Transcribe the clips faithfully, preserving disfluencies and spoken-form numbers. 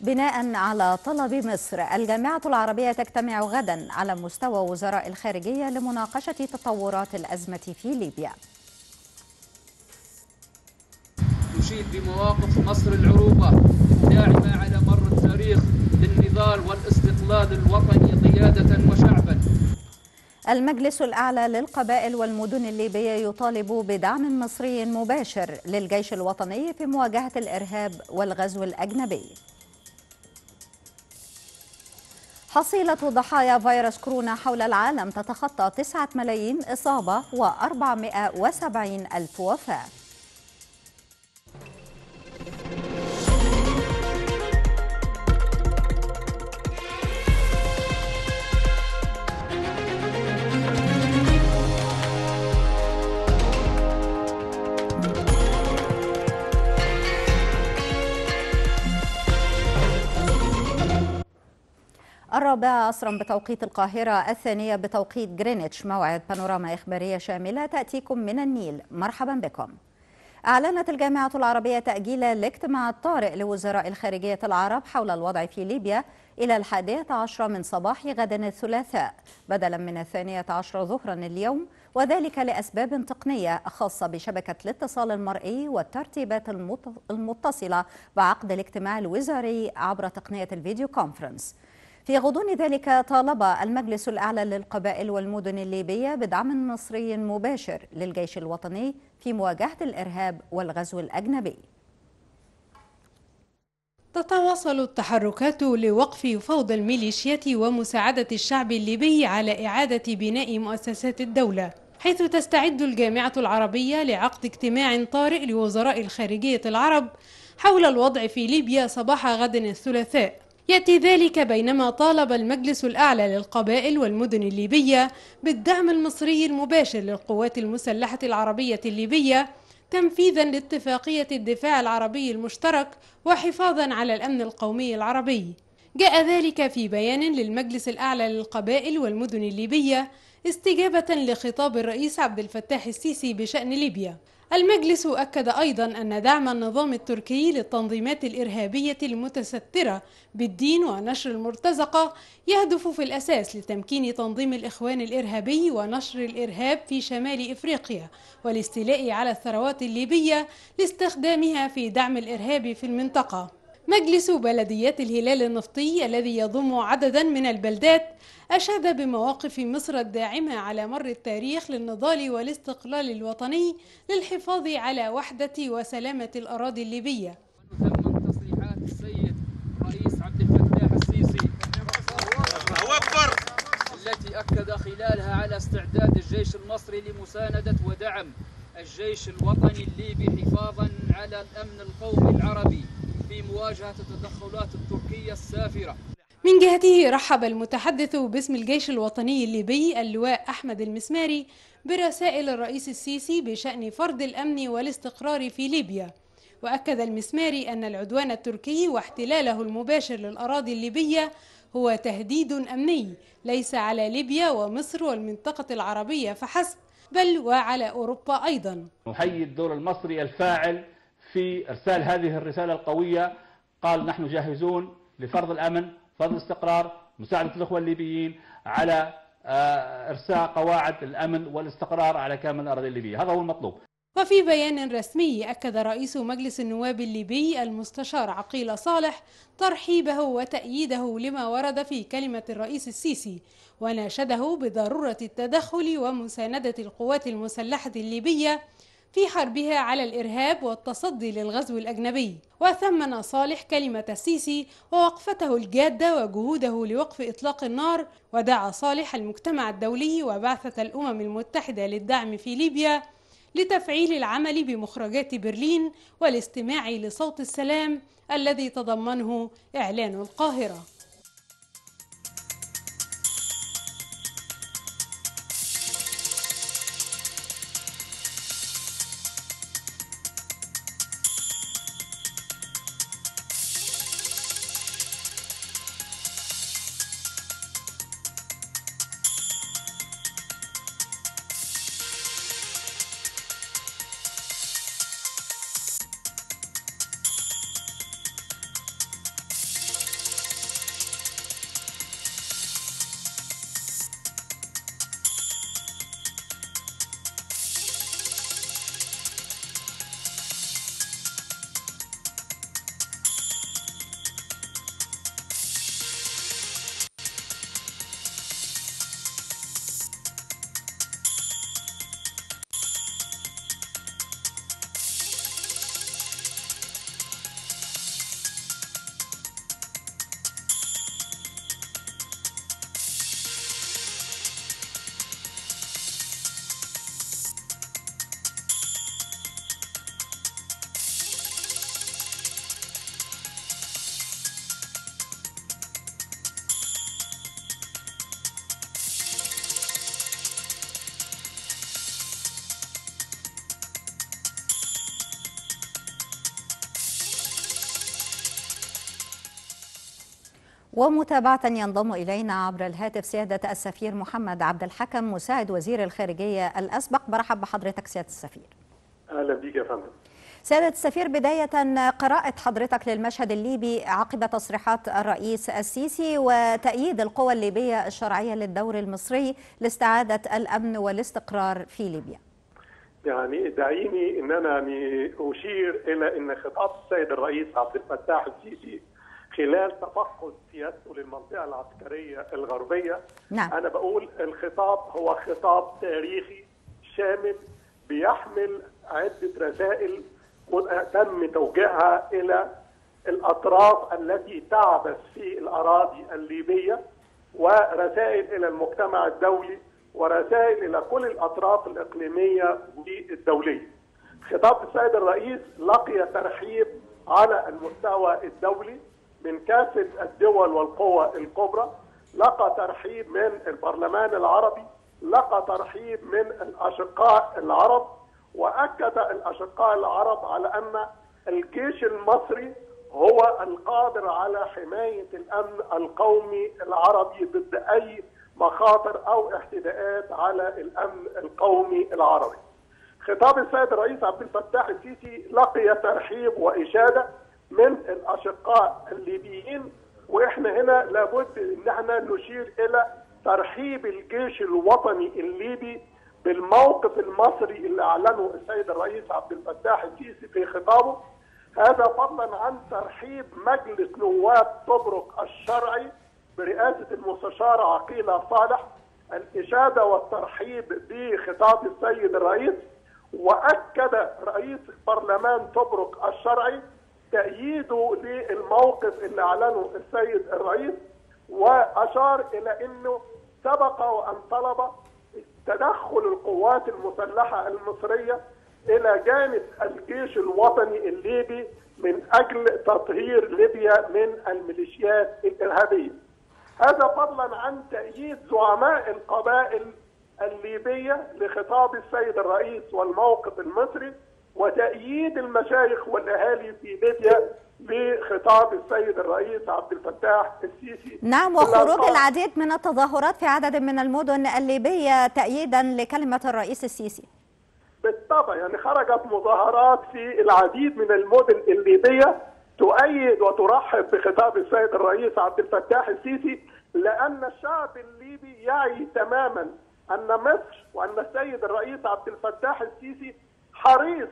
بناء على طلب مصر، الجامعة العربية تجتمع غدا على مستوى وزراء الخارجية لمناقشة تطورات الأزمة في ليبيا. تشيد بمواقف مصر العروبة الداعمة على مر التاريخ للنضال والاستقلال الوطني قيادة وشعبا. المجلس الأعلى للقبائل والمدن الليبية يطالب بدعم مصري مباشر للجيش الوطني في مواجهة الإرهاب والغزو الأجنبي. حصيلة ضحايا فيروس كورونا حول العالم تتخطى تسعة ملايين إصابة وأربعمائة وسبعين ألف وفاة. الرابعة عصرا بتوقيت القاهرة، الثانية بتوقيت جرينتش، موعد بانوراما إخبارية شاملة تأتيكم من النيل. مرحبا بكم. أعلنت الجامعة العربية تأجيل الاجتماع الطارئ لوزراء الخارجية العرب حول الوضع في ليبيا إلى الحادية عشرة من صباح غد الثلاثاء بدلا من الثانية عشرة ظهرا اليوم، وذلك لأسباب تقنية خاصة بشبكة الاتصال المرئي والترتيبات المتصلة بعقد الاجتماع الوزاري عبر تقنية الفيديو كونفرنس. في غضون ذلك، طالب المجلس الأعلى للقبائل والمدن الليبية بدعم مصري مباشر للجيش الوطني في مواجهة الإرهاب والغزو الأجنبي. تتواصل التحركات لوقف فوضى الميليشيات ومساعدة الشعب الليبي على إعادة بناء مؤسسات الدولة، حيث تستعد الجامعة العربية لعقد اجتماع طارئ لوزراء الخارجية العرب حول الوضع في ليبيا صباح غد الثلاثاء. يأتي ذلك بينما طالب المجلس الأعلى للقبائل والمدن الليبية بالدعم المصري المباشر للقوات المسلحة العربية الليبية تنفيذا لاتفاقية الدفاع العربي المشترك وحفاظا على الأمن القومي العربي. جاء ذلك في بيان للمجلس الأعلى للقبائل والمدن الليبية استجابة لخطاب الرئيس عبد الفتاح السيسي بشأن ليبيا. المجلس أكد أيضا أن دعم النظام التركي للتنظيمات الإرهابية المتسترة بالدين ونشر المرتزقة يهدف في الأساس لتمكين تنظيم الإخوان الإرهابي ونشر الإرهاب في شمال إفريقيا والاستيلاء على الثروات الليبية لاستخدامها في دعم الإرهاب في المنطقة. مجلس بلديات الهلال النفطي الذي يضم عددا من البلدات أشاد بمواقف مصر الداعمة على مر التاريخ للنضال والاستقلال الوطني للحفاظ على وحدة وسلامة الأراضي الليبية. ونثمن تصريحات السيد الرئيس عبد الفتاح السيسي التي أكد خلالها على استعداد الجيش المصري لمساندة ودعم الجيش الوطني الليبي حفاظا على الأمن القومي العربي في مواجهة التدخلات التركية السافرة. من جهته رحب المتحدث باسم الجيش الوطني الليبي اللواء أحمد المسماري برسائل الرئيس السيسي بشأن فرض الأمن والاستقرار في ليبيا، وأكد المسماري أن العدوان التركي واحتلاله المباشر للأراضي الليبية هو تهديد أمني ليس على ليبيا ومصر والمنطقة العربية فحسب بل وعلى أوروبا أيضا. نحيي الدور المصري الفاعل في إرسال هذه الرسالة القوية، قال نحن جاهزون لفرض الأمن، فرض الاستقرار، مساعدة الأخوة الليبيين على إرساء قواعد الأمن والاستقرار على كامل الأراضي الليبية، هذا هو المطلوب. وفي بيان رسمي أكد رئيس مجلس النواب الليبي المستشار عقيل صالح ترحيبه وتأييده لما ورد في كلمة الرئيس السيسي، وناشده بضرورة التدخل ومساندة القوات المسلحة الليبية في حربها على الإرهاب والتصدي للغزو الأجنبي. وثمن صالح كلمة السيسي ووقفته الجادة وجهوده لوقف إطلاق النار، ودعا صالح المجتمع الدولي وبعثة الأمم المتحدة للدعم في ليبيا لتفعيل العمل بمخرجات برلين والاستماع لصوت السلام الذي تضمنه إعلان القاهرة. ومتابعة ينضم إلينا عبر الهاتف سيادة السفير محمد عبد الحكم مساعد وزير الخارجية الأسبق. برحب بحضرتك سيادة السفير. أهلا بك يا فندم. سيادة السفير، بداية قراءة حضرتك للمشهد الليبي عقب تصريحات الرئيس السيسي وتأييد القوى الليبية الشرعية للدور المصري لاستعادة الأمن والاستقرار في ليبيا. يعني دعيني ان انا يعني اشير الى ان خطاب السيد الرئيس عبد الفتاح السيسي خلال تفقد سياسته للمنطقه العسكريه الغربيه. نعم. انا بقول الخطاب هو خطاب تاريخي شامل بيحمل عده رسائل تم توجيهها الى الاطراف التي تعبث في الاراضي الليبيه، ورسائل الى المجتمع الدولي، ورسائل إلى كل الأطراف الإقليمية والدولية. خطاب السيد الرئيس لقي ترحيب على المستوى الدولي من كافة الدول والقوى الكبرى، لقى ترحيب من البرلمان العربي، لقى ترحيب من الأشقاء العرب، وأكد الأشقاء العرب على أن الجيش المصري هو القادر على حماية الأمن القومي العربي ضد أي مخاطر أو اعتداءات على الأمن القومي العربي. خطاب السيد الرئيس عبد الفتاح السيسي لقي ترحيب وإشادة من الأشقاء الليبيين، وإحنا هنا لابد إن احنا نشير إلى ترحيب الجيش الوطني الليبي بالموقف المصري اللي أعلنه السيد الرئيس عبد الفتاح السيسي في خطابه. هذا فضلا عن ترحيب مجلس نواب طبرق الشرعي برئاسة المستشار عقيلة صالح، الإشادة والترحيب بخطاب السيد الرئيس. وأكد رئيس برلمان طبرق الشرعي تأييده للموقف اللي أعلنه السيد الرئيس، وأشار إلى أنه سبق وأن طلب تدخل القوات المسلحة المصرية إلى جانب الجيش الوطني الليبي من أجل تطهير ليبيا من الميليشيات الإرهابية. هذا فضلا عن تأييد زعماء القبائل الليبية لخطاب السيد الرئيس والموقف المصري، وتأييد المشايخ والأهالي في ليبيا لخطاب السيد الرئيس عبد الفتاح السيسي. نعم، وخروج العديد من التظاهرات في عدد من المدن الليبية تأييدا لكلمة الرئيس السيسي. بالطبع، يعني خرجت مظاهرات في العديد من المدن الليبية تؤيد وترحب بخطاب السيد الرئيس عبد الفتاح السيسي، لأن الشعب الليبي يعي تماما أن مصر وأن السيد الرئيس عبد الفتاح السيسي حريص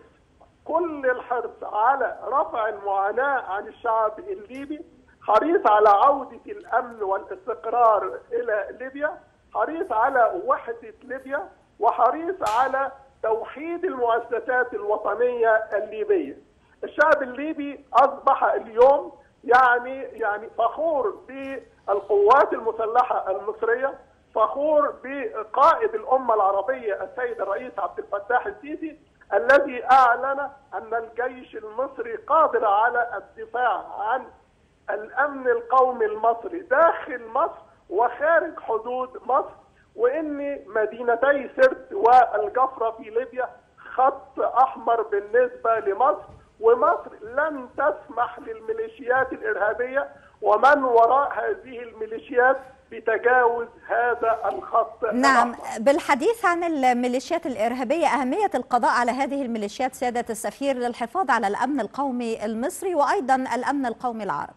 كل الحرص على رفع المعاناة عن الشعب الليبي، حريص على عودة الأمن والاستقرار إلى ليبيا، حريص على وحدة ليبيا، وحريص على توحيد المؤسسات الوطنية الليبية. الشعب الليبي أصبح اليوم يعني يعني فخور بالقوات المسلحة المصرية، فخور بقائد الأمة العربية السيد الرئيس عبد الفتاح السيسي الذي أعلن أن الجيش المصري قادر على الدفاع عن الأمن القومي المصري داخل مصر وخارج حدود مصر، وإن مدينتي سرت والجفرة في ليبيا خط أحمر بالنسبة لمصر، ومصر لن تسمح للميليشيات الإرهابية ومن وراء هذه الميليشيات بتجاوز هذا الخط. نعم، بالحديث عن الميليشيات الإرهابية، أهمية القضاء على هذه الميليشيات سيادة السفير للحفاظ على الأمن القومي المصري وأيضا الأمن القومي العربي.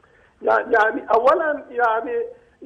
يعني أولا يعني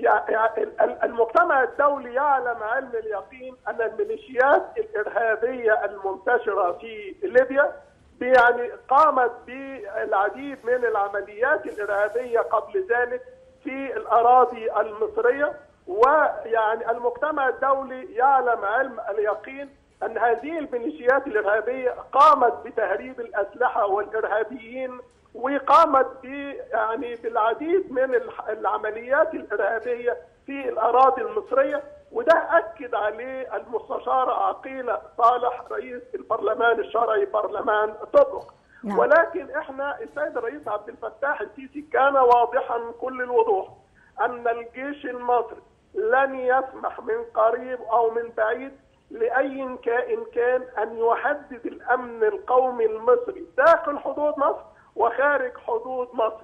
المجتمع الدولي يعلم علم اليقين أن الميليشيات الإرهابية المنتشرة في ليبيا يعني قامت بالعديد من العمليات الإرهابية قبل ذلك في الأراضي المصرية، ويعني المجتمع الدولي يعلم علم اليقين أن هذه الميليشيات الإرهابية قامت بتهريب الأسلحة والإرهابيين، وقامت ب يعني بالعديد من العمليات الإرهابية في الأراضي المصرية، وده أكد عليه المستشار عقيلة صالح رئيس البرلمان الشرعي برلمان طبرق. نعم. ولكن احنا السيد الرئيس عبد الفتاح السيسي كان واضحا كل الوضوح أن الجيش المصري لن يسمح من قريب أو من بعيد لأي كائن كان أن يحدد الأمن القومي المصري داخل حدود مصر وخارج حدود مصر.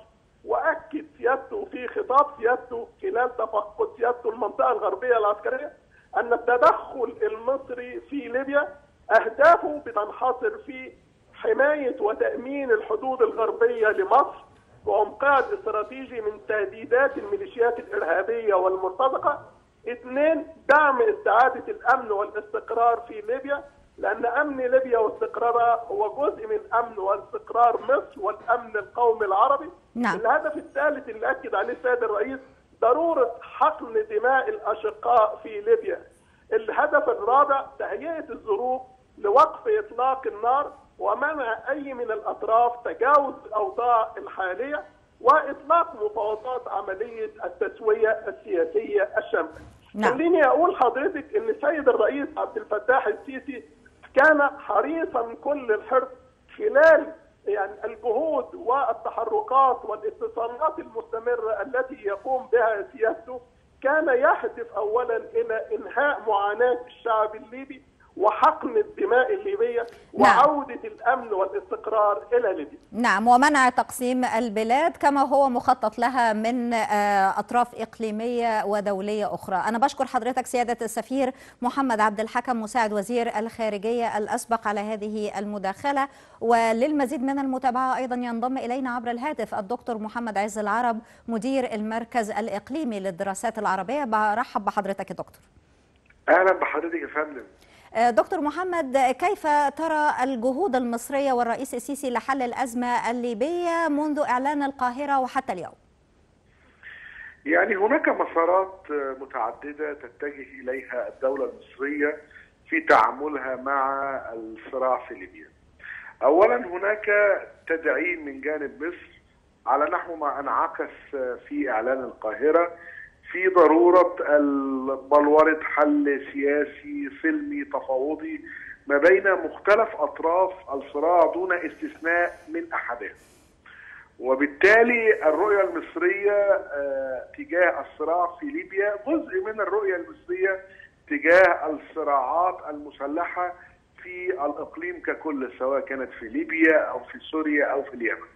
واكد سيادته في خطاب سيادته خلال تفقد سيادته المنطقه الغربيه العسكريه ان التدخل المصري في ليبيا اهدافه بتنحصر في حمايه وتامين الحدود الغربيه لمصر وعمقها الاستراتيجي من تهديدات الميليشيات الارهابيه والمرتزقه. اثنين، دعم استعاده الامن والاستقرار في ليبيا، لان امن ليبيا واستقرارها هو جزء من امن واستقرار مصر والامن القومي العربي. نعم. الهدف الثالث اللي اكد عليه السيد الرئيس ضروره حقن دماء الاشقاء في ليبيا. الهدف الرابع تهيئه الظروف لوقف اطلاق النار ومنع اي من الاطراف تجاوز الاوضاع الحاليه واطلاق مفاوضات عمليه التسويه السياسيه الشامله. نعم. خليني اقول حضرتك ان السيد الرئيس عبد الفتاح السيسي كان حريصا كل الحرص خلال يعني الجهود والتحركات والاتصالات المستمره التي يقوم بها سياسته، كان يهدف اولا الى انهاء معاناه الشعب الليبي وحقن الدماء الليبيه وعوده نعم. الامن والاستقرار الى ليبيا. نعم، ومنع تقسيم البلاد كما هو مخطط لها من اطراف اقليميه ودوليه اخرى. انا بشكر حضرتك سياده السفير محمد عبد الحكم مساعد وزير الخارجيه الاسبق على هذه المداخله. وللمزيد من المتابعه ايضا ينضم الينا عبر الهاتف الدكتور محمد عز العرب مدير المركز الاقليمي للدراسات العربيه. برحب بحضرتك يا دكتور. اهلا بحضرتك يا فندم. دكتور محمد، كيف ترى الجهود المصرية والرئيس السيسي لحل الأزمة الليبية منذ إعلان القاهرة وحتى اليوم؟ يعني هناك مسارات متعددة تتجه إليها الدولة المصرية في تعاملها مع الصراع في ليبيا. أولا هناك تدعيم من جانب مصر على نحو ما انعكس في إعلان القاهرة في ضرورة بلورة حل سياسي سلمي تفاوضي ما بين مختلف أطراف الصراع دون استثناء من أحدهم. وبالتالي الرؤية المصرية تجاه الصراع في ليبيا جزء من الرؤية المصرية تجاه الصراعات المسلحة في الإقليم ككل، سواء كانت في ليبيا أو في سوريا أو في اليمن.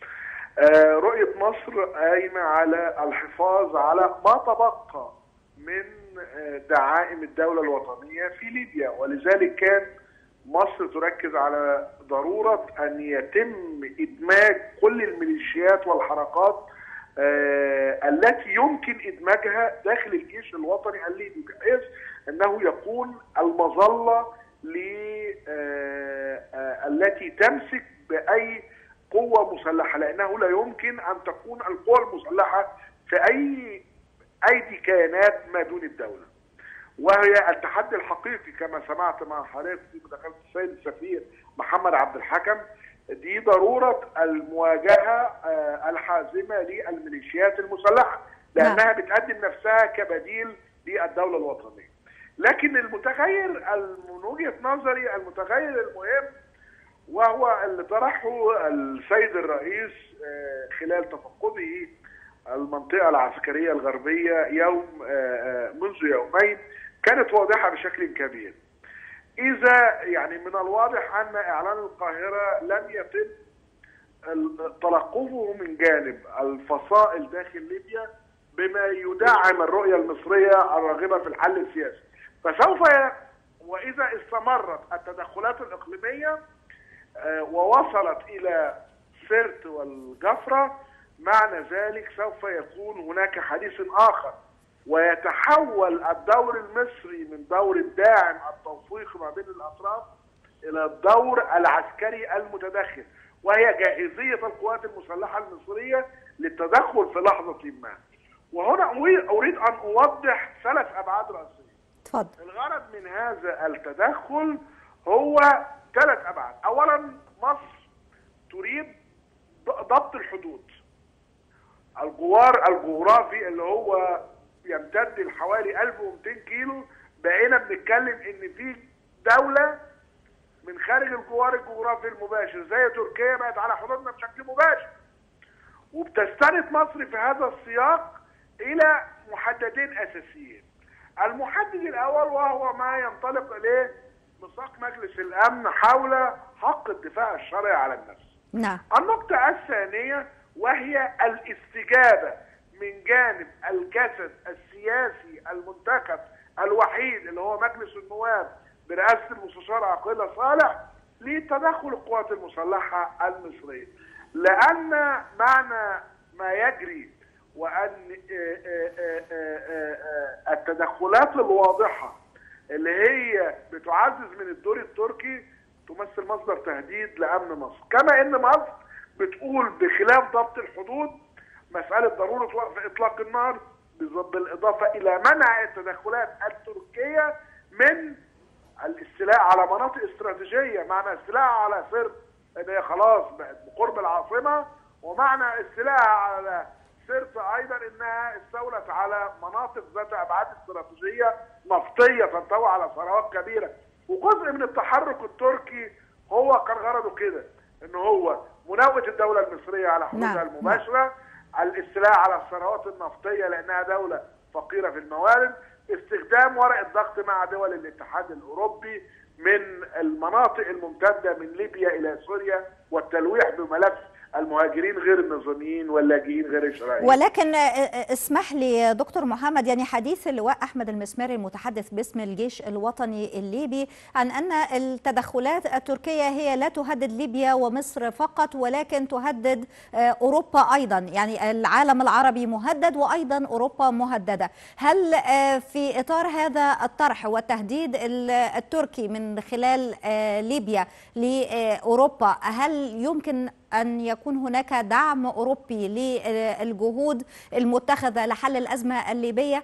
رؤية مصر قايمة على الحفاظ على ما تبقى من دعائم الدولة الوطنية في ليبيا، ولذلك كان مصر تركز على ضرورة أن يتم إدماج كل الميليشيات والحركات التي يمكن إدماجها داخل الجيش الوطني الليبي، بحيث أنه يكون المظلة التي تمسك بأي قوة مسلحة، لأنه لا يمكن أن تكون القوى المسلحة في أي أيدي كيانات ما دون الدولة. وهي التحدي الحقيقي كما سمعت مع حضرتك في مداخلة السيد السفير محمد عبد الحكم، دي ضرورة المواجهة الحازمة للميليشيات المسلحة، لأنها بتقدم نفسها كبديل للدولة الوطنية. لكن المتغير من وجهة نظري المتغير المهم وهو اللي طرحه السيد الرئيس خلال تفقده المنطقة العسكرية الغربية يوم منذ يومين، كانت واضحة بشكل كبير. إذا يعني من الواضح أن إعلان القاهرة لم يتم تلقفه من جانب الفصائل داخل ليبيا بما يدعم الرؤية المصرية الراغبة في الحل السياسي، فسوف وإذا استمرت التدخلات الإقليمية ووصلت إلى سرت والجفرة، معنى ذلك سوف يكون هناك حديث آخر، ويتحول الدور المصري من دور الداعم التوفيق ما بين الأطراف إلى الدور العسكري المتدخل، وهي جاهزية القوات المسلحة المصرية للتدخل في لحظة ما. وهنا أريد أن أوضح ثلاث أبعاد رئيسية. تفضل. الغرض من هذا التدخل هو ثلاث أبعاد. أولا، مصر تريد ضبط الحدود. الجوار الجغرافي اللي هو يمتد لحوالي ألف ومئتين كيلو، بقينا بنتكلم ان في دولة من خارج الجوار الجغرافي المباشر زي تركيا بقت على حدودنا بشكل مباشر، وبتستند مصر في هذا السياق الى محددين اساسيين. المحدد الاول وهو ما ينطلق اليه ميثاق مجلس الامن حول حق الدفاع الشرعي على النفس. نعم. النقطة الثانية وهي الاستجابة من جانب الجسد السياسي المنتخب الوحيد اللي هو مجلس النواب برئاسة المستشار عقيلة صالح لتدخل القوات المسلحة المصرية. لأن معنى ما يجري وأن التدخلات الواضحة اللي هي بتعزز من الدور التركي تمثل مصدر تهديد لأمن مصر، كما أن مصر بتقول بخلاف ضبط الحدود مسألة ضرورة وقف إطلاق النار، بالإضافة إلى منع التدخلات التركية من الاستيلاء على مناطق استراتيجية، معنى استيلاء على سرت ان هي خلاص بقت بقرب العاصمة، ومعنى استيلاء على سرت ايضا انها استولت على مناطق ذات ابعاد استراتيجية نفطية تنطوي على ثروات كبيرة. وجزء من التحرك التركي هو كان غرضه كده، ان هو مناوئة الدولة المصرية على حدودها نعم. المباشرة، الاستيلاء على الثروات النفطية لانها دولة فقيرة في الموارد، استخدام ورق الضغط مع دول الاتحاد الأوروبي من المناطق الممتدة من ليبيا إلى سوريا، والتلويح بملف المهاجرين غير النظاميين واللاجئين غير الشرعيين. ولكن اسمح لي دكتور محمد، يعني حديث اللواء أحمد المسماري المتحدث باسم الجيش الوطني الليبي عن أن التدخلات التركية هي لا تهدد ليبيا ومصر فقط ولكن تهدد أوروبا أيضا، يعني العالم العربي مهدد وأيضا أوروبا مهددة. هل في إطار هذا الطرح والتهديد التركي من خلال ليبيا لأوروبا هل يمكن أن يكون هناك دعم أوروبي للجهود المتخذة لحل الأزمة الليبية؟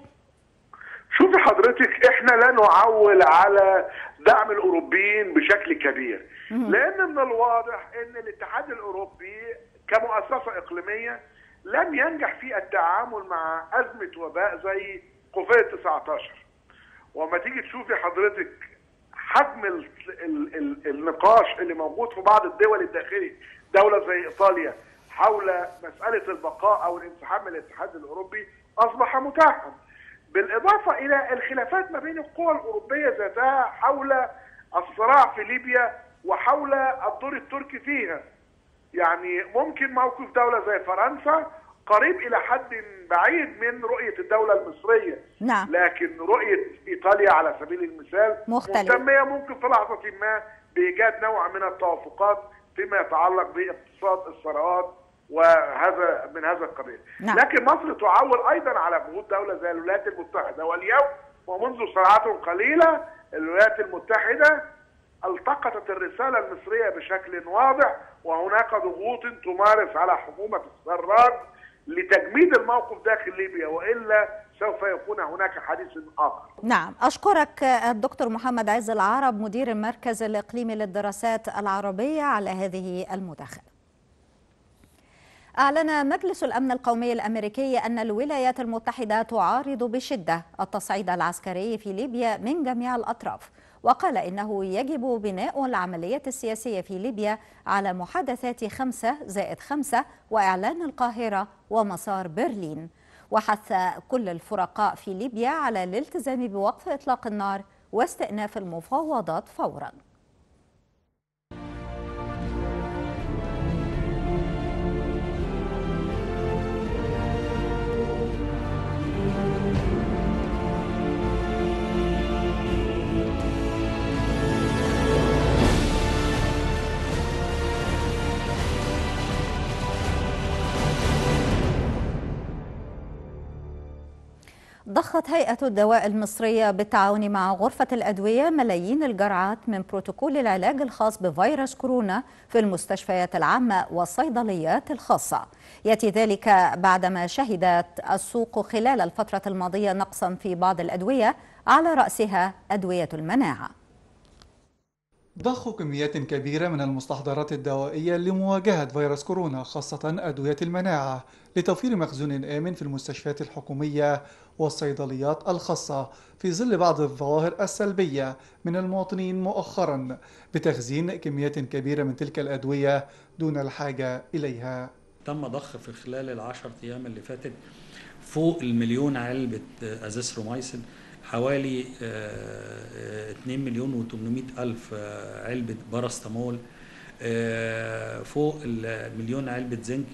شوفي حضرتك، احنا لا نعول على دعم الأوروبيين بشكل كبير، لأن من الواضح أن الاتحاد الأوروبي كمؤسسة إقليمية لم ينجح في التعامل مع أزمة وباء زي كوفيد تسعة عشر. وما تيجي تشوفي حضرتك حجم ال ال ال النقاش اللي موجود في بعض الدول الداخلي، دولة زي إيطاليا حول مسألة البقاء أو الانسحاب من الاتحاد الأوروبي أصبح متاحا، بالإضافة إلى الخلافات ما بين القوى الأوروبية ذاتها حول الصراع في ليبيا وحول الدور التركي فيها. يعني ممكن موقف دولة زي فرنسا قريب إلى حد بعيد من رؤية الدولة المصرية، نعم. لكن رؤية إيطاليا على سبيل المثال مختلف، مهتمية ممكن في لحظة ما بإيجاد نوع من التوافقات فيما يتعلق باقتصاد الثروات وهذا من هذا القبيل. نعم. لكن مصر تعول ايضا على جهود دوله زي الولايات المتحده، واليوم ومنذ ساعات قليله الولايات المتحده التقطت الرساله المصريه بشكل واضح، وهناك ضغوط تمارس على حكومه السراج لتجميد الموقف داخل ليبيا، والا سوف يكون هناك حديث آخر. نعم، أشكرك الدكتور محمد عز العرب مدير المركز الإقليمي للدراسات العربية على هذه المداخلة. أعلن مجلس الأمن القومي الأمريكي أن الولايات المتحدة تعارض بشدة التصعيد العسكري في ليبيا من جميع الأطراف، وقال إنه يجب بناء العملية السياسية في ليبيا على محادثات خمسة زائد خمسة وإعلان القاهرة ومسار برلين، وحث كل الفرقاء في ليبيا على الالتزام بوقف إطلاق النار واستئناف المفاوضات فوراً. ضخت هيئة الدواء المصرية بالتعاون مع غرفة الأدوية ملايين الجرعات من بروتوكول العلاج الخاص بفيروس كورونا في المستشفيات العامة والصيدليات الخاصة. يأتي ذلك بعدما شهدت السوق خلال الفترة الماضية نقصا في بعض الأدوية على رأسها أدوية المناعة. ضخ كميات كبيرة من المستحضرات الدوائية لمواجهة فيروس كورونا خاصة أدوية المناعة لتوفير مخزون آمن في المستشفيات الحكومية والصيدليات الخاصة في ظل بعض الظواهر السلبية من المواطنين مؤخرا بتخزين كميات كبيرة من تلك الأدوية دون الحاجة إليها. تم ضخ في خلال العشر أيام اللي فاتت فوق المليون علبة أزيثروميسين، حوالي اثنين مليون وثمانمائة ألف علبة باراستامول، فوق المليون علبة زنك،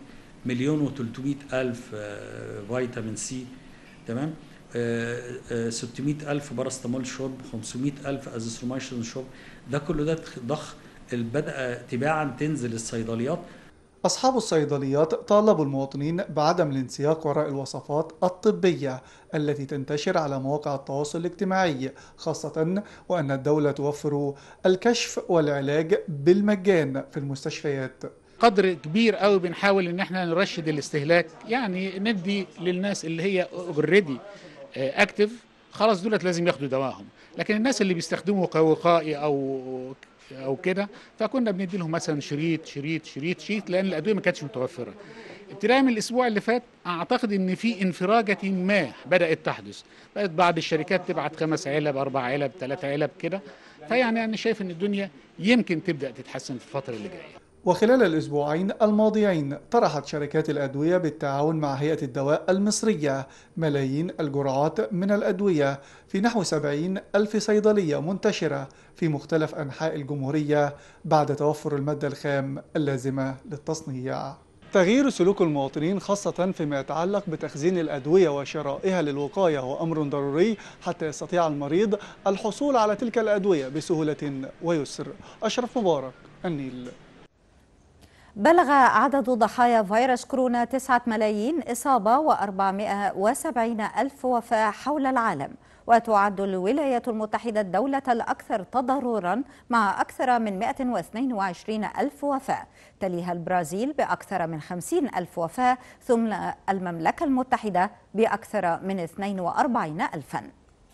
مليون وتلتمية ألف فيتامين سي، تمام، ستمية ألف باراستامول شرب، خمسمية ألف ازيثروميسين شرب. ده كله ده ضخ بدأ تباعا تنزل الصيدليات. أصحاب الصيدليات طالبوا المواطنين بعدم الانسياق وراء الوصفات الطبية التي تنتشر على مواقع التواصل الاجتماعي، خاصة وأن الدولة توفر الكشف والعلاج بالمجان في المستشفيات. قدر كبير قوي بنحاول ان احنا نرشد الاستهلاك، يعني ندي للناس اللي هي اوريدي اكتف خلاص دولت لازم ياخدوا دواهم، لكن الناس اللي بيستخدموا كوقائي او او كده فكنا بندي لهم مثلا شريط شريط شريط شريط لان الادويه ما كانتش متوفره. ابتداء من الاسبوع اللي فات اعتقد ان في انفراجه ما بدات تحدث، بقت بعض الشركات تبعت خمس علب اربع علب ثلاث علب كده، فيعني انا شايف ان الدنيا يمكن تبدا تتحسن في الفتره اللي جايه. وخلال الأسبوعين الماضيين طرحت شركات الأدوية بالتعاون مع هيئة الدواء المصرية ملايين الجرعات من الأدوية في نحو سبعين ألف صيدلية منتشرة في مختلف أنحاء الجمهورية بعد توفر المادة الخام اللازمة للتصنيع. تغيير سلوك المواطنين خاصة فيما يتعلق بتخزين الأدوية وشرائها للوقاية هو أمر ضروري حتى يستطيع المريض الحصول على تلك الأدوية بسهولة ويسر. أشرف مبارك، النيل. بلغ عدد ضحايا فيروس كورونا تسعة ملايين إصابة وأربعمائة وسبعين ألف وفاة حول العالم، وتعد الولايات المتحدة الدولة الأكثر تضرراً مع أكثر من مائة واثنين وعشرين ألف وفاة، تليها البرازيل بأكثر من خمسين ألف وفاة، ثم المملكة المتحدة بأكثر من اثنين وأربعين ألفاً.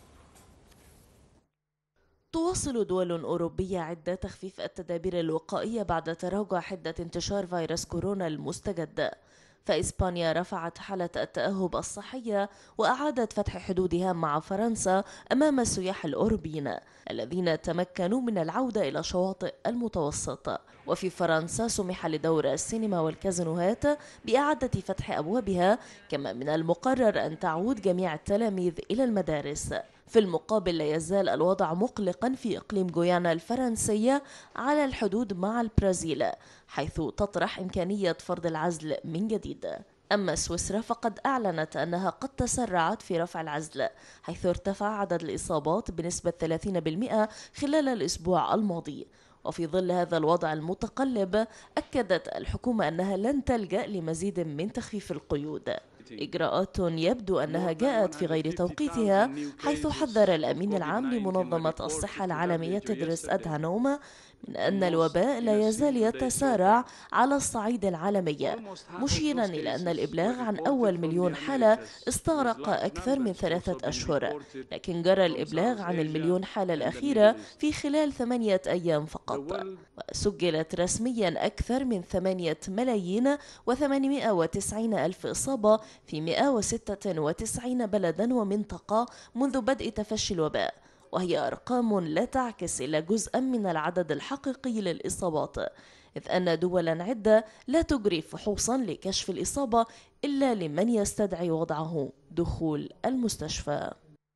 تواصل دول أوروبية عدة تخفيف التدابير الوقائية بعد تراجع حدة انتشار فيروس كورونا المستجد، فإسبانيا رفعت حالة التأهب الصحية وأعادت فتح حدودها مع فرنسا أمام السياح الأوروبيين الذين تمكنوا من العودة إلى شواطئ المتوسط. وفي فرنسا سمح لدور السينما والكازينوهات بإعادة فتح أبوابها، كما من المقرر أن تعود جميع التلاميذ إلى المدارس. في المقابل لا يزال الوضع مقلقا في إقليم غويانا الفرنسية على الحدود مع البرازيل، حيث تطرح إمكانية فرض العزل من جديد. أما سويسرا فقد أعلنت أنها قد تسرعت في رفع العزل، حيث ارتفع عدد الإصابات بنسبة ثلاثين بالمئة خلال الأسبوع الماضي. وفي ظل هذا الوضع المتقلب أكدت الحكومة أنها لن تلجأ لمزيد من تخفيف القيود، إجراءات يبدو أنها جاءت في غير توقيتها، حيث حذر الأمين العام لمنظمة الصحة العالمية تدرس أدهانوم من أن الوباء لا يزال يتسارع على الصعيد العالمي، مشيرا إلى أن الإبلاغ عن أول مليون حالة استغرق أكثر من ثلاثة أشهر، لكن جرى الإبلاغ عن المليون حالة الأخيرة في خلال ثمانية أيام فقط. وسجلت رسميا أكثر من ثمانية ملايين وثمانمائة وتسعين ألف إصابة في مئة وستة وتسعين بلدا ومنطقة منذ بدء تفشي الوباء، وهي أرقام لا تعكس إلا جزءا من العدد الحقيقي للإصابات، إذ أن دولا عدة لا تجري فحوصا لكشف الإصابة إلا لمن يستدعي وضعه دخول المستشفى.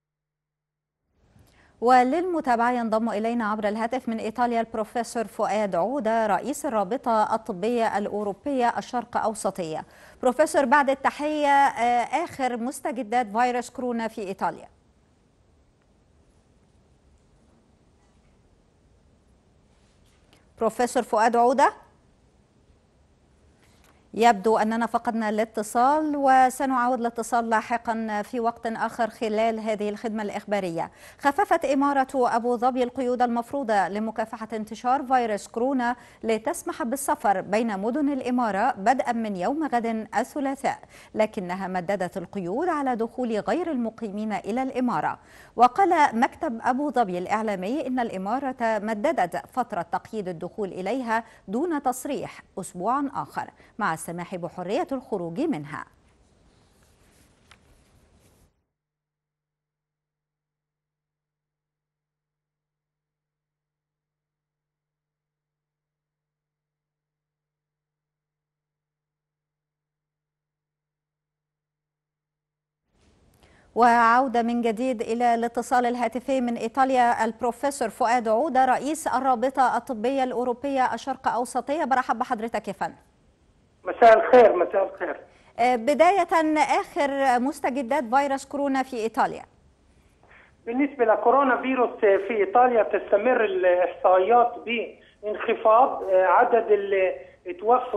وللمتابعة ينضم إلينا عبر الهاتف من إيطاليا البروفيسور فؤاد عودة رئيس الرابطة الطبية الأوروبية الشرق أوسطية. بروفيسور، بعد التحية، آخر مستجدات فيروس كورونا في إيطاليا. بروفيسور فؤاد عودة، يبدو أننا فقدنا الاتصال، وسنعود الاتصال لاحقا في وقت آخر خلال هذه الخدمة الإخبارية. خففت إمارة أبو ظبي القيود المفروضة لمكافحة انتشار فيروس كورونا لتسمح بالسفر بين مدن الإمارة بدءا من يوم غد الثلاثاء، لكنها مددت القيود على دخول غير المقيمين إلى الإمارة. وقال مكتب أبو ظبي الإعلامي إن الإمارة مددت فترة تقييد الدخول إليها دون تصريح أسبوعا آخر، مع السماح بحرية الخروج منها. وعودة من جديد إلى الاتصال الهاتفي من إيطاليا البروفيسور فؤاد عودة رئيس الرابطة الطبية الأوروبية الشرق أوسطية. برحب بحضرتك يا فندم. مساء الخير. مساء الخير. بداية آخر مستجدات فيروس كورونا في إيطاليا. بالنسبة لكورونا فيروس في إيطاليا تستمر الإحصائيات بانخفاض. عدد اللي توفوا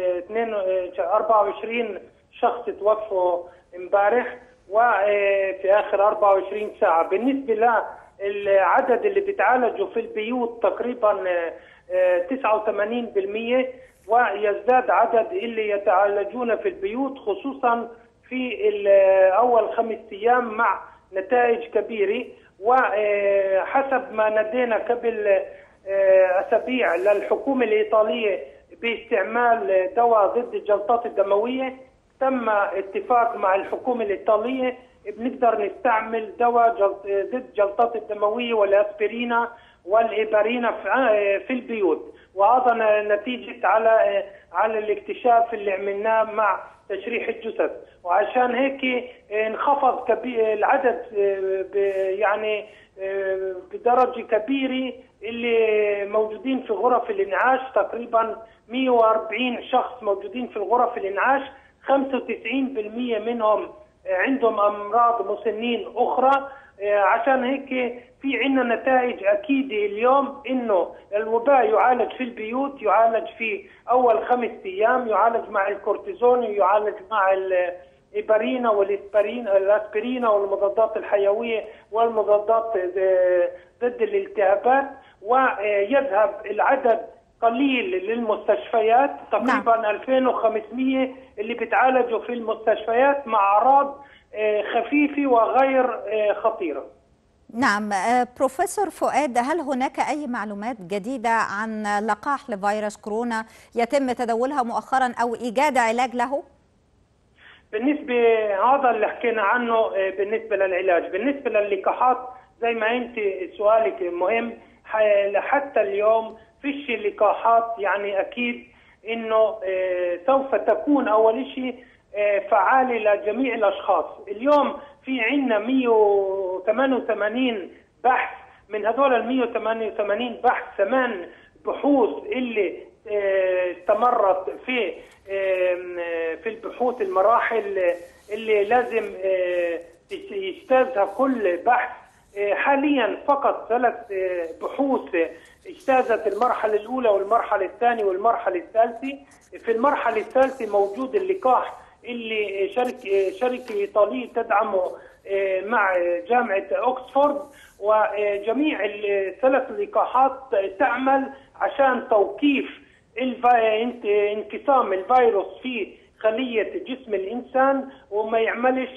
أربعة وعشرين شخص توفوا امبارح وفي آخر أربعة وعشرين ساعة. بالنسبة للعدد اللي بيتعالجوا في البيوت تقريبا تسعة وثمانين بالمئة، ويزداد عدد اللي يتعالجون في البيوت خصوصا في أول خمس أيام مع نتائج كبيرة. وحسب ما ندينا قبل أسابيع للحكومة الإيطالية باستعمال دواء ضد الجلطات الدموية، تم اتفاق مع الحكومة الإيطالية بنقدر نستعمل دواء ضد الجلطات الدموية والأسبرينا والإيبارينا في البيوت، وهذا نتيجة على على الاكتشاف اللي عملناه مع تشريح الجثث. وعشان هيك انخفض العدد يعني بدرجة كبيرة اللي موجودين في غرف الإنعاش، تقريبا مئة وأربعين شخص موجودين في الغرف الإنعاش، خمسة وتسعين بالمئة منهم عندهم أمراض مسنين أخرى. عشان هيك في عندنا نتائج أكيدة اليوم إنه الوباء يعالج في البيوت، يعالج في أول خمس أيام، يعالج مع الكورتيزون، يعالج مع الإيبارينا والأسبرينا والمضادات الحيوية والمضادات ضد الالتهابات، ويذهب العدد قليل للمستشفيات، تقريبا نعم. ألفين وخمسمئة اللي بيتعالجوا في المستشفيات مع أعراض خفيفة وغير خطيرة. نعم. بروفيسور فؤاد، هل هناك أي معلومات جديدة عن لقاح لفيروس كورونا يتم تداولها مؤخرا أو إيجاد علاج له؟ بالنسبة هذا اللي حكينا عنه بالنسبة للعلاج. بالنسبة للقاحات زي ما أنت سؤالك مهم، حتى اليوم فيش لقاحات يعني أكيد إنه سوف تكون أول شيء فعالة لجميع الأشخاص. اليوم في عندنا مئة وثمانية وثمانين بحث، من هذول ال مئة وثمانية وثمانين بحث ثمان بحوث اللي استمرت في في البحوث المراحل اللي لازم يجتازها كل بحث. حاليا فقط ثلاث بحوث اجتازت المرحلة الأولى والمرحلة الثانية والمرحلة الثالثة. في المرحلة الثالثة موجود اللقاح اللي شركة شركة إيطالية تدعمه مع جامعة أوكسفورد، وجميع الثلاث لقاحات تعمل عشان توقيف انقسام الفيروس في خلية جسم الإنسان وما يعملش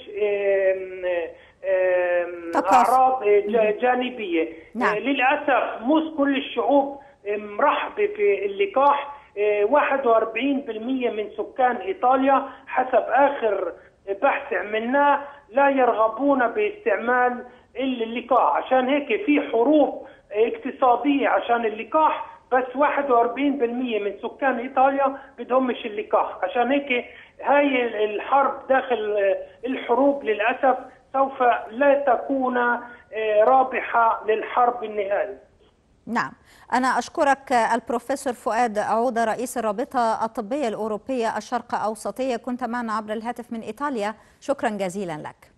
أعراض جانبية. نعم. للأسف مش كل الشعوب مرحبة في اللقاح. واحد وأربعين بالمئة من سكان إيطاليا حسب آخر بحث عملناه لا يرغبون باستعمال اللقاح، عشان هيك في حروب اقتصادية عشان اللقاح، بس واحد وأربعين بالمئة من سكان إيطاليا بدهمش اللقاح. عشان هيك هاي الحرب داخل الحروب للأسف سوف لا تكون رابحة للحرب النهائي. نعم، أنا أشكرك البروفيسور فؤاد عودة، رئيس الرابطة الطبية الأوروبية الشرق أوسطية، كنت معنا عبر الهاتف من إيطاليا، شكرا جزيلا لك.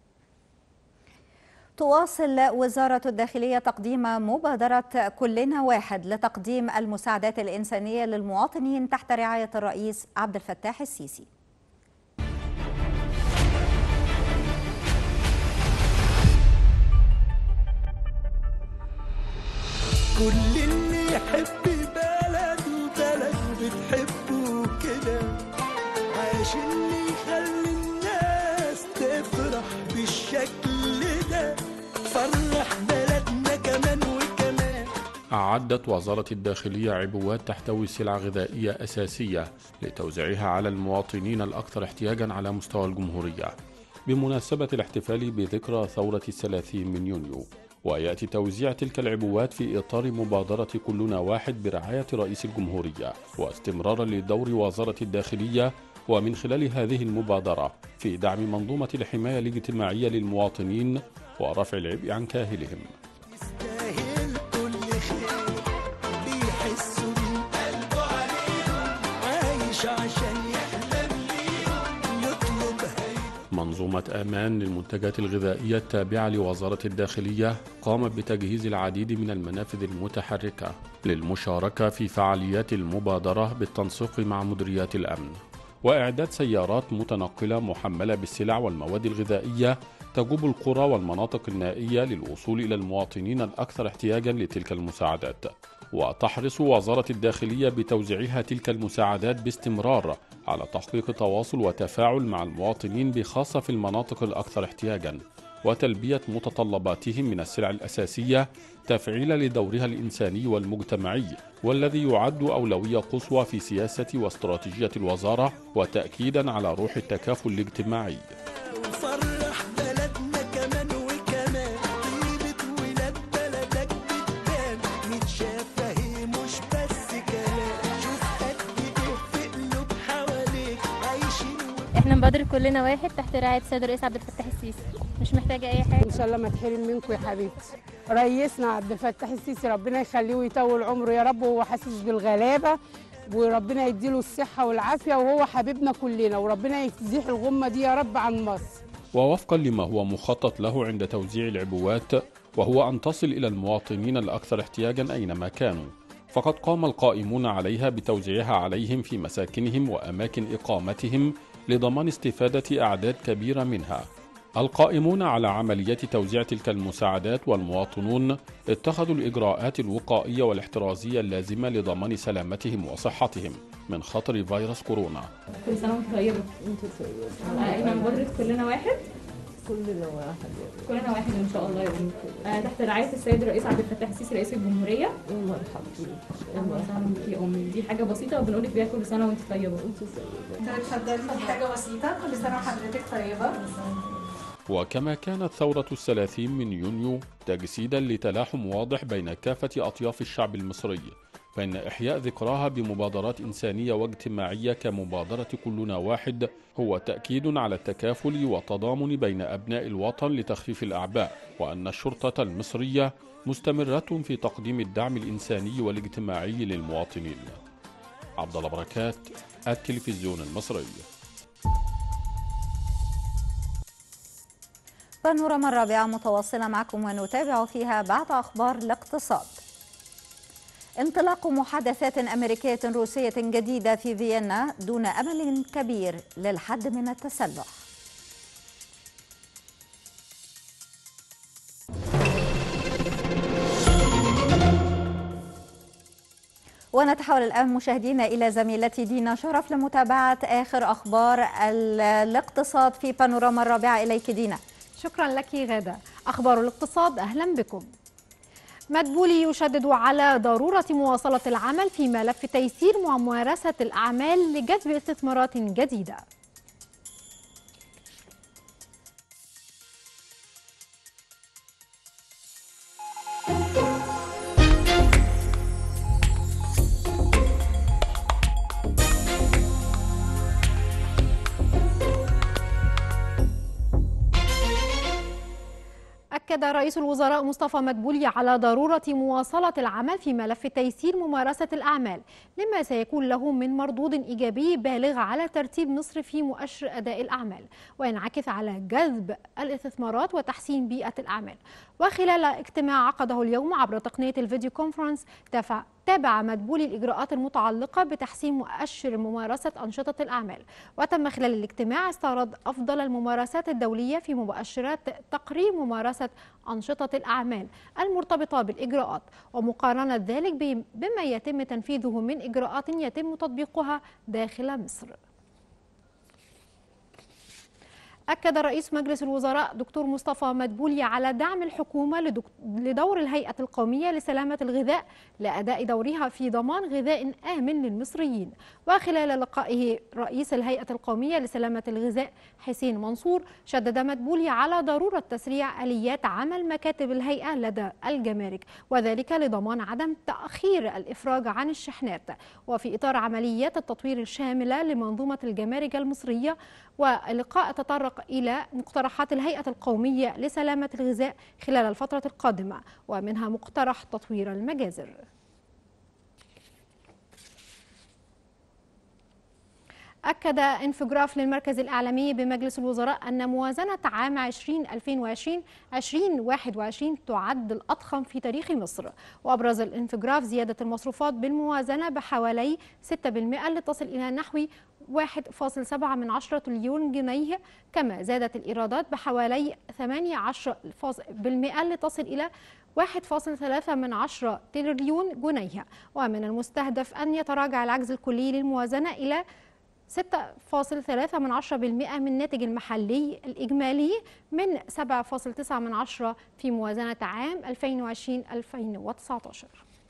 تواصل وزارة الداخلية تقديم مبادرة كلنا واحد لتقديم المساعدات الإنسانية للمواطنين تحت رعاية الرئيس عبد الفتاح السيسي. كل اللي يحب بلده بلده بتحبه كده، عاش اللي يخلي الناس تفرح بالشكل ده، فرح بلدنا كمان وكمان. أعدت وزارة الداخلية عبوات تحتوي سلع غذائية أساسية لتوزيعها على المواطنين الأكثر احتياجا على مستوى الجمهورية بمناسبة الاحتفال بذكرى ثورة الثلاثين من يونيو. ويأتي توزيع تلك العبوات في إطار مبادرة كلنا واحد برعاية رئيس الجمهورية، واستمرارا لدور وزارة الداخلية ومن خلال هذه المبادرة في دعم منظومة الحماية الاجتماعية للمواطنين ورفع العبء عن كاهلهم. يستاهل كل خير بيحسوا من قلبه عليهم، عايش عشان يحلم منظومة آمان للمنتجات الغذائية التابعة لوزارة الداخلية قامت بتجهيز العديد من المنافذ المتحركة للمشاركة في فعاليات المبادرة بالتنسيق مع مديريات الأمن، وإعداد سيارات متنقلة محملة بالسلع والمواد الغذائية تجوب القرى والمناطق النائية للوصول إلى المواطنين الأكثر احتياجا لتلك المساعدات. وتحرص وزارة الداخلية بتوزيعها تلك المساعدات باستمرار على تحقيق تواصل وتفاعل مع المواطنين بخاصة في المناطق الأكثر احتياجا، وتلبية متطلباتهم من السلع الأساسية تفعيلا لدورها الإنساني والمجتمعي، والذي يعد أولوية قصوى في سياسة واستراتيجية الوزارة، وتأكيدا على روح التكافل الاجتماعي. وفرح بلدنا كمان وكمان، طيبة ولاد بلدك بتبان، متشافة هي مش بس كلام، شوف قد ايه في قلوب حواليك عايشين. احنا مبادرة كلنا واحد تحت رعاية السيد الرئيس عبد الفتاح السيسي، مش محتاجة أي حاجة. إن شاء الله ما تحرم منكم يا حبيبتي. رئيسنا عبد الفتاح السيسي ربنا يخليه ويطول عمره يا رب، وهو حاسس بالغلابة وربنا يديله الصحة والعافية، وهو حبيبنا كلنا، وربنا يزيح الغمة دي يا رب عن مصر. ووفقا لما هو مخطط له عند توزيع العبوات، وهو أن تصل إلى المواطنين الأكثر احتياجا أينما كانوا، فقد قام القائمون عليها بتوزيعها عليهم في مساكنهم وأماكن إقامتهم لضمان استفادة أعداد كبيرة منها. القائمون على عملية توزيع تلك المساعدات والمواطنون اتخذوا الإجراءات الوقائية والاحترازية اللازمة لضمان سلامتهم وصحتهم من خطر فيروس كورونا. كل سنة وانتم طيبة. انتم طيبة. احنا مبادرة كلنا واحد. كلنا واحد. كلنا واحد ان شاء الله يا بنتي. آه تحت رعاية السيد الرئيس عبد الفتاح السيسي رئيس الجمهورية. مرحبا بيك. اهلا وسهلا بيك يا امي، دي حاجة بسيطة وبنقول لك بيها كل سنة وانت طيبة. انت طيبة. اتفضلي، دي حاجة بسيطة، كل سنة وحضرتك طيبة. وكما كانت ثورة الثلاثين من يونيو تجسيدا لتلاحم واضح بين كافة أطياف الشعب المصري، فإن إحياء ذكراها بمبادرات إنسانية واجتماعية كمبادرة كلنا واحد هو تأكيد على التكافل والتضامن بين أبناء الوطن لتخفيف الأعباء، وأن الشرطة المصرية مستمرة في تقديم الدعم الإنساني والاجتماعي للمواطنين. عبد الله بركات، التلفزيون المصري. بانوراما الرابعة متواصلة معكم ونتابع فيها بعض أخبار الاقتصاد. انطلاق محادثات أمريكية روسية جديدة في فيينا دون أمل كبير للحد من التسلح. ونتحول الآن مشاهدينا إلى زميلتي دينا شرف لمتابعة آخر أخبار الاقتصاد في بانوراما الرابعة. إليك دينا. شكرا لك غادة. أخبار الاقتصاد، أهلا بكم. مدبولي يشدد على ضرورة مواصلة العمل في ملف تيسير ممارسة الأعمال لجذب استثمارات جديدة. أكد رئيس الوزراء مصطفى مدبولي على ضرورة مواصلة العمل في ملف تيسير ممارسة الأعمال، لما سيكون له من مردود إيجابي بالغ على ترتيب مصر في مؤشر أداء الأعمال، وينعكس على جذب الاستثمارات وتحسين بيئة الأعمال. وخلال اجتماع عقده اليوم عبر تقنية الفيديو كونفرنس، تابع مدبولي الإجراءات المتعلقة بتحسين مؤشر ممارسة أنشطة الأعمال. وتم خلال الاجتماع استعراض أفضل الممارسات الدولية في مؤشرات تقرير ممارسة أنشطة الأعمال المرتبطة بالإجراءات، ومقارنة ذلك بما يتم تنفيذه من إجراءات يتم تطبيقها داخل مصر. أكد رئيس مجلس الوزراء دكتور مصطفى مدبولي على دعم الحكومة لدور الهيئة القومية لسلامة الغذاء لأداء دورها في ضمان غذاء آمن للمصريين. وخلال لقائه رئيس الهيئة القومية لسلامة الغذاء حسين منصور، شدد مدبولي على ضرورة تسريع آليات عمل مكاتب الهيئة لدى الجمارك، وذلك لضمان عدم تأخير الإفراج عن الشحنات، وفي إطار عمليات التطوير الشاملة لمنظومة الجمارك المصرية. واللقاء تطرق إلى مقترحات الهيئة القومية لسلامة الغذاء خلال الفترة القادمة، ومنها مقترح تطوير المجازر. أكد انفجراف للمركز الإعلامي بمجلس الوزراء أن موازنة عام ألفين وعشرين ألفين وواحد وعشرين تعد الأضخم في تاريخ مصر. وأبرز الانفجراف زيادة المصروفات بالموازنة بحوالي ستة بالمئة لتصل إلى نحو واحد فاصل سبعة من عشرة تريليون جنيه، كما زادت الإيرادات بحوالي ثمانية عشر بالمئة لتصل إلى واحد فاصل ثلاثة من عشرة تريليون جنيه. ومن المستهدف أن يتراجع العجز الكلي للموازنة إلى ستة فاصل ثلاثة من عشرة بالمئة من الناتج المحلي الإجمالي من سبعة فاصل تسعة من عشرة في موازنة عام ألفين وعشرين ألفين وتسعة عشر.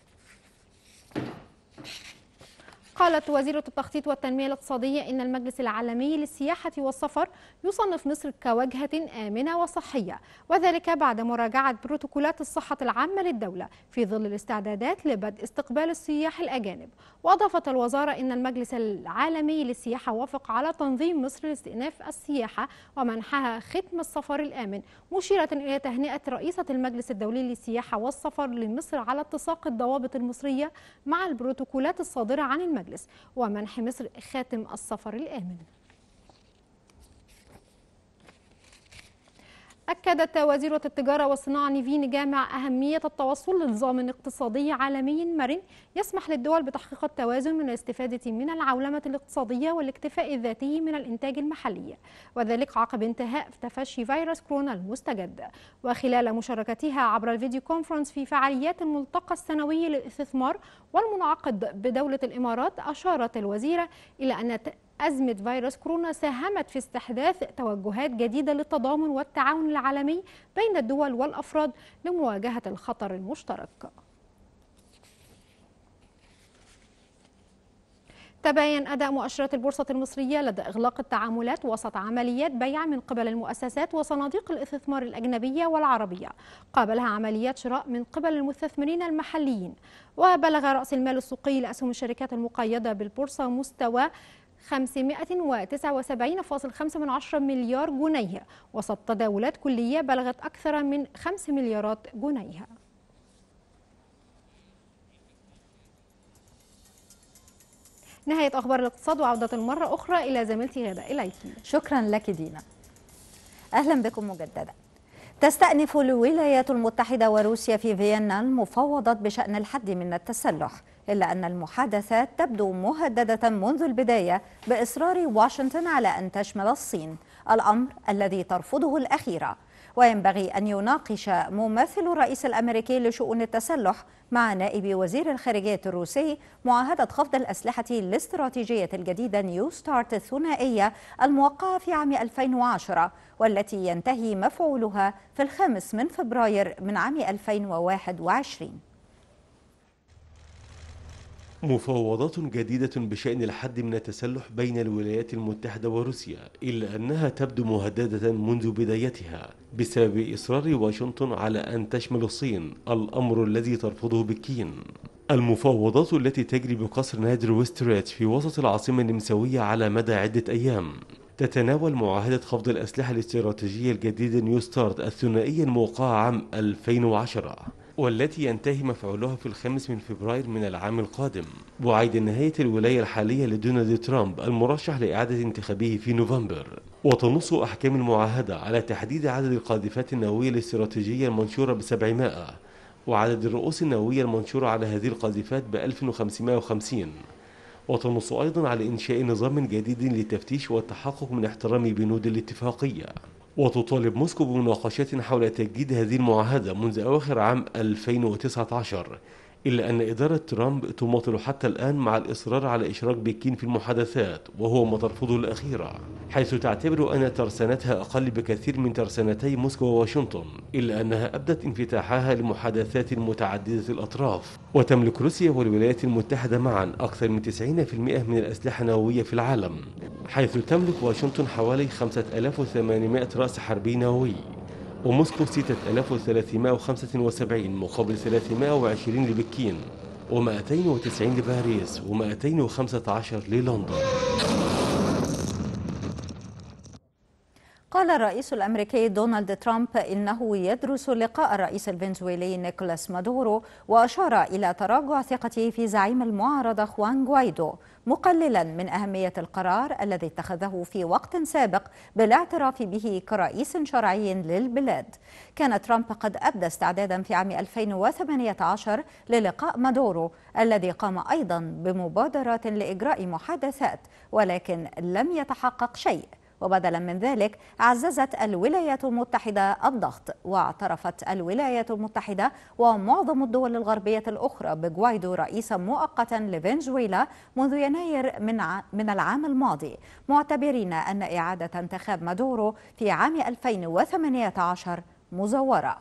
قالت وزيرة التخطيط والتنمية الاقتصادية إن المجلس العالمي للسياحة والسفر يصنف مصر كوجهة آمنة وصحية، وذلك بعد مراجعة بروتوكولات الصحة العامة للدولة في ظل الاستعدادات لبدء استقبال السياح الأجانب. وأضافت الوزارة إن المجلس العالمي للسياحة وافق على تنظيم مصر لاستئناف السياحة ومنحها ختم السفر الآمن، مشيرة إلى تهنئة رئيسة المجلس الدولي للسياحة والسفر لمصر على اتساق الضوابط المصرية مع البروتوكولات الصادرة عن المجلس ومنح مصر خاتم السفر الآمن. أكدت وزيرة التجارة والصناعة نيفين جامع أهمية التوصل لنظام اقتصادي عالمي مرن يسمح للدول بتحقيق التوازن من الاستفادة من العولمة الاقتصادية والاكتفاء الذاتي من الإنتاج المحلي، وذلك عقب انتهاء تفشي فيروس كورونا المستجد. وخلال مشاركتها عبر الفيديو كونفرنس في فعاليات الملتقى السنوي للاستثمار والمنعقد بدولة الإمارات، أشارت الوزيرة إلى أن أزمة فيروس كورونا ساهمت في استحداث توجهات جديدة للتضامن والتعاون العالمي بين الدول والأفراد لمواجهة الخطر المشترك. تباين أداء مؤشرات البورصة المصرية لدى إغلاق التعاملات وسط عمليات بيع من قبل المؤسسات وصناديق الاستثمار الأجنبية والعربية، قابلها عمليات شراء من قبل المستثمرين المحليين. وبلغ رأس المال السوقي لأسهم الشركات المقيدة بالبورصة مستوى خمسمائة وتسعة وسبعين فاصل خمسة مليار جنيه وسط تداولات كلية بلغت أكثر من خمسة مليارات جنيه. نهاية أخبار الاقتصاد، وعودة مرة أخرى إلى زميلتي غادة إليك. شكرا لك دينا. أهلا بكم مجددا. تستأنف الولايات المتحدة وروسيا في فيينا المفاوضات بشأن الحد من التسلح، إلا أن المحادثات تبدو مهددة منذ البداية بإصرار واشنطن على أن تشمل الصين، الأمر الذي ترفضه الأخيرة. وينبغي أن يناقش ممثل الرئيس الأمريكي لشؤون التسلح مع نائب وزير الخارجية الروسي معاهدة خفض الأسلحة الاستراتيجية الجديدة نيو ستارت الثنائية الموقعة في عام ألفين وعشرة، والتي ينتهي مفعولها في الخامس من فبراير من عام ألفين وواحد وعشرين. مفاوضات جديدة بشأن الحد من التسلح بين الولايات المتحدة وروسيا، إلا أنها تبدو مهددة منذ بدايتها بسبب إصرار واشنطن على أن تشمل الصين، الأمر الذي ترفضه بكين. المفاوضات التي تجري بقصر نادر ويستريت في وسط العاصمة النمساوية على مدى عدة أيام تتناول معاهدة خفض الأسلحة الاستراتيجية الجديدة نيو ستارت الثنائية الموقعة عام ألفين وعشرة، والتي ينتهي مفعولها في الخامس من فبراير من العام القادم، بعيد نهاية الولاية الحالية لدونالد ترامب المرشح لإعادة انتخابه في نوفمبر. وتنص أحكام المعاهدة على تحديد عدد القاذفات النووية الاستراتيجية المنشورة بسبعمائة، وعدد الرؤوس النووية المنشورة على هذه القاذفات بألف وخمسمائة وخمسين. وتنص أيضا على إنشاء نظام جديد للتفتيش والتحقق من احترام بنود الاتفاقية. وتطالب موسكو بمناقشات حول تجديد هذه المعاهدة منذ أواخر عام ألفين وتسعة عشر، إلا أن إدارة ترامب تماطل حتى الآن مع الإصرار على إشراك بكين في المحادثات، وهو ما ترفضه الأخيرة، حيث تعتبر أن ترسانتها أقل بكثير من ترسانتي موسكو وواشنطن، إلا أنها أبدت انفتاحها لمحادثات متعددة الأطراف. وتملك روسيا والولايات المتحدة معا أكثر من تسعين بالمئة من الأسلحة النووية في العالم، حيث تملك واشنطن حوالي خمسة آلاف وثمانمائة رأس حربي نووي، وموسكو ستة آلاف وثلاثمائة وخمسة وسبعين مقابل ثلاثمائة وعشرين لبكين، ومئتين وتسعين لباريس، ومئتين وخمسة عشر للندن. قال الرئيس الأمريكي دونالد ترامب إنه يدرس لقاء الرئيس الفنزويلي نيكولاس مادورو، وأشار إلى تراجع ثقته في زعيم المعارضة خوان غوايدو، مقللا من أهمية القرار الذي اتخذه في وقت سابق بالاعتراف به كرئيس شرعي للبلاد. كان ترامب قد أبدى استعدادا في عام ألفين وثمانية عشر للقاء مادورو الذي قام أيضا بمبادرات لإجراء محادثات، ولكن لم يتحقق شيء. وبدلا من ذلك عززت الولايات المتحدة الضغط، واعترفت الولايات المتحدة ومعظم الدول الغربية الأخرى بغوايدو رئيسا مؤقتا لفنزويلا منذ يناير من من العام الماضي، معتبرين أن إعادة انتخاب مادورو في عام ألفين وثمانية عشر مزورة.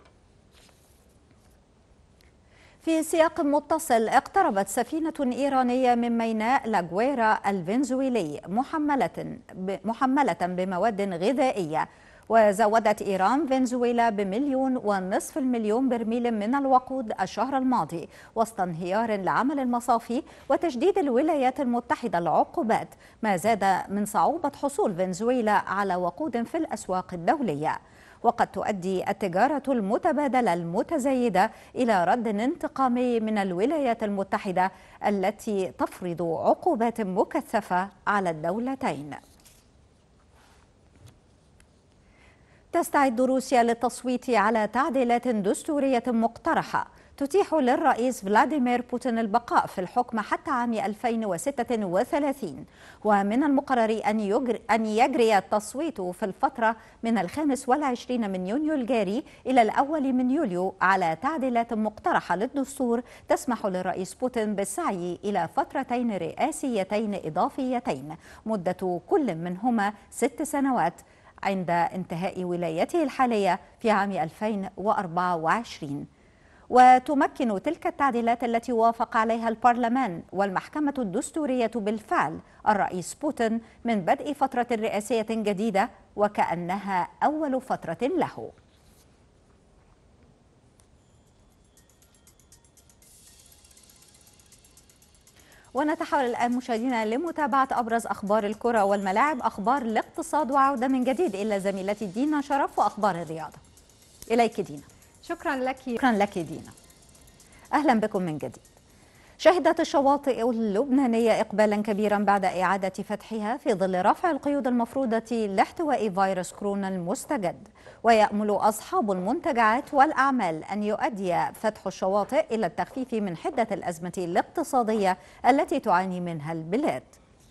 في سياق متصل، اقتربت سفينة إيرانية من ميناء لاغويرا الفنزويلي محملة محملة بمواد غذائية، وزودت إيران فنزويلا بمليون ونصف المليون برميل من الوقود الشهر الماضي، وسط انهيار العمل المصافي وتشديد الولايات المتحدة العقوبات، ما زاد من صعوبة حصول فنزويلا على وقود في الأسواق الدولية. وقد تؤدي التجارة المتبادلة المتزايدة إلى رد انتقامي من الولايات المتحدة التي تفرض عقوبات مكثفة على الدولتين. تستعد روسيا للتصويت على تعديلات دستورية مقترحة تتيح للرئيس فلاديمير بوتين البقاء في الحكم حتى عام ألفين وستة وثلاثين، ومن المقرر أن يجري, أن يجري التصويت في الفترة من الخامس والعشرين من يونيو الجاري إلى الأول من يوليو على تعديلات مقترحة للدستور تسمح للرئيس بوتين بالسعي إلى فترتين رئاسيتين إضافيتين مدة كل منهما ست سنوات عند انتهاء ولايته الحالية في عام ألفين وأربعة وعشرين. وتمكن تلك التعديلات التي وافق عليها البرلمان والمحكمة الدستورية بالفعل الرئيس بوتين من بدء فترة رئاسية جديدة وكأنها أول فترة له. ونتحول الآن مشاهدينا لمتابعة أبرز أخبار الكرة والملاعب، أخبار الاقتصاد، وعودة من جديد إلى زميلتي دينا شرف وأخبار الرياضة. إليك دينا. شكرا لك. شكرا لك دينا. أهلا بكم من جديد. شهدت الشواطئ اللبنانية إقبالا كبيرا بعد إعادة فتحها في ظل رفع القيود المفروضة لاحتواء فيروس كورونا المستجد، ويأمل أصحاب المنتجعات والأعمال أن يؤدي فتح الشواطئ إلى التخفيف من حدة الأزمة الاقتصادية التي تعاني منها البلاد.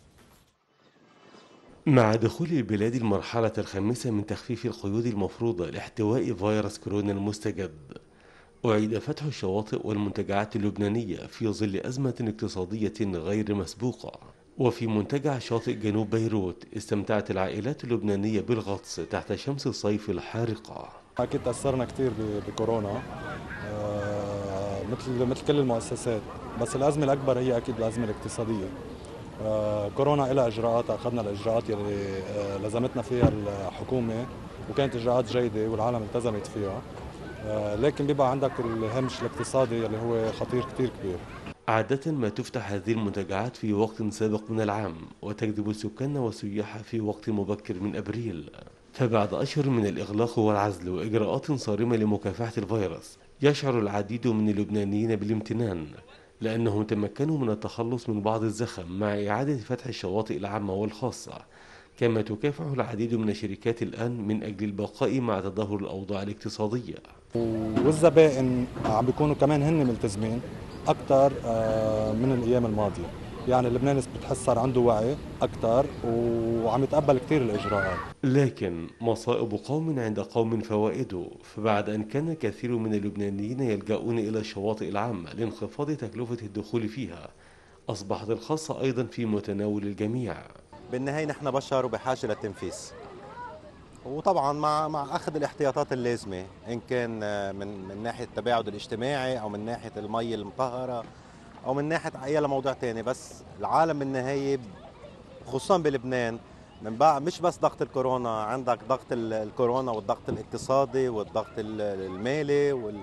مع دخول البلاد المرحلة الخامسة من تخفيف القيود المفروضة لاحتواء فيروس كورونا المستجد، أعيد فتح الشواطئ والمنتجعات اللبنانية في ظل أزمة اقتصادية غير مسبوقة. وفي منتجع شاطئ جنوب بيروت استمتعت العائلات اللبنانية بالغطس تحت شمس الصيف الحارقة. أكيد تأثرنا كتير بكورونا آه مثل مثل كل المؤسسات، بس الأزمة الأكبر هي أكيد الأزمة الاقتصادية. آه كورونا إلى إجراءات، أخذنا الإجراءات اللي آه لزمتنا فيها الحكومة، وكانت إجراءات جيدة والعالم التزمت فيها، آه لكن بيبقى عندك الهمش الاقتصادي اللي هو خطير كتير كبير. عادة ما تفتح هذه المنتجعات في وقت سابق من العام وتجذب السكان والسياح في وقت مبكر من أبريل، فبعد أشهر من الإغلاق والعزل وإجراءات صارمة لمكافحة الفيروس يشعر العديد من اللبنانيين بالامتنان لأنهم تمكنوا من التخلص من بعض الزخم مع إعادة فتح الشواطئ العامة والخاصة، كما تكافح العديد من الشركات الآن من أجل البقاء مع تدهور الأوضاع الاقتصادية. والزبائن عم بيكونوا كمان هن ملتزمين أكثر من الأيام الماضية، يعني اللبناني بتحس صار عنده وعي أكثر وعم يتقبل كثير الإجراءات. لكن مصائب قوم عند قوم فوائده، فبعد أن كان الكثير من اللبنانيين يلجؤون إلى الشواطئ العامة لانخفاض تكلفة الدخول فيها، أصبحت الخاصة أيضا في متناول الجميع. بالنهاية نحن بشر وبحاجة للتنفيس، وطبعا مع مع اخذ الاحتياطات اللازمه، ان كان من من ناحيه التباعد الاجتماعي او من ناحيه المي المطهره او من ناحيه اي موضوع ثاني، بس العالم بالنهايه خصوصا بلبنان من بعد مش بس ضغط الكورونا، عندك ضغط الكورونا والضغط الاقتصادي والضغط المالي وال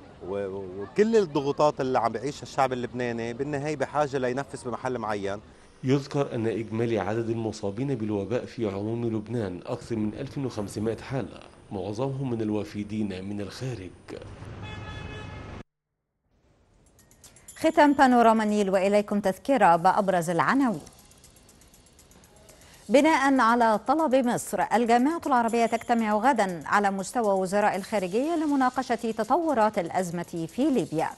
وكل الضغوطات اللي عم بيعيشها الشعب اللبناني بالنهايه بحاجه لينفس بمحل معين. يذكر أن إجمالي عدد المصابين بالوباء في عموم لبنان أكثر من ألف وخمسمائة حالة، معظمهم من الوافدين من الخارج. ختام بانوراما النيل وإليكم تذكرة بأبرز العناوين. بناء على طلب مصر، الجامعة العربية تجتمع غدا على مستوى وزراء الخارجية لمناقشة تطورات الأزمة في ليبيا.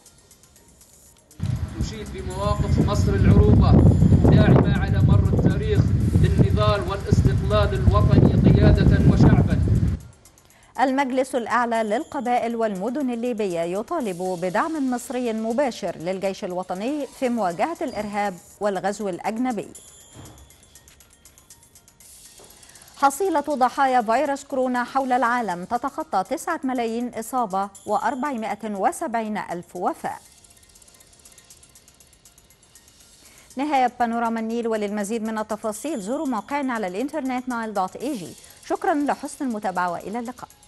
نشيد بمواقف مصر العروبة داعمة على مر التاريخ للنضال والاستقلال الوطني قيادة وشعبا. المجلس الأعلى للقبائل والمدن الليبية يطالب بدعم مصري مباشر للجيش الوطني في مواجهة الإرهاب والغزو الأجنبي. حصيلة ضحايا فيروس كورونا حول العالم تتخطى تسعة ملايين إصابة وأربعمائة وسبعين ألف وفاة. نهاية بانوراما النيل، وللمزيد من التفاصيل زوروا موقعنا على الإنترنت نايل دوت اي جي. شكرا لحسن المتابعة وإلى اللقاء.